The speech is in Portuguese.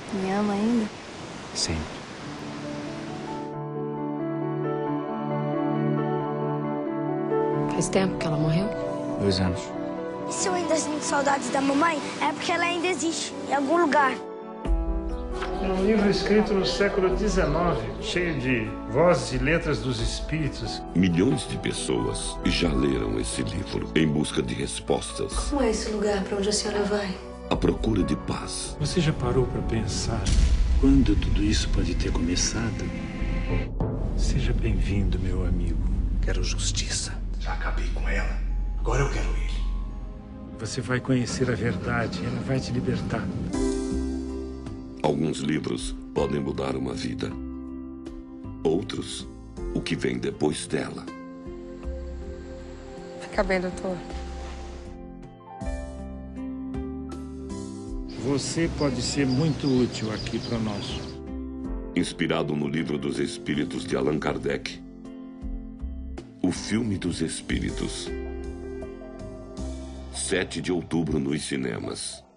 Me ama ainda? Sempre. Faz tempo que ela morreu? 2 anos. E se eu ainda sinto saudades da mamãe, é porque ela ainda existe, em algum lugar. É um livro escrito no século XIX, cheio de vozes e letras dos espíritos. Milhões de pessoas já leram esse livro em busca de respostas. Como é esse lugar para onde a senhora vai? À procura de paz. Você já parou para pensar quando tudo isso pode ter começado? Seja bem-vindo, meu amigo. Quero justiça. Já acabei com ela. Agora eu quero ele. Você vai conhecer a verdade, ela vai te libertar. Alguns livros podem mudar uma vida. Outros, o que vem depois dela. Fica bem, doutor. Você pode ser muito útil aqui para nós. Inspirado no Livro dos Espíritos de Allan Kardec. O Filme dos Espíritos. 7 de outubro nos cinemas.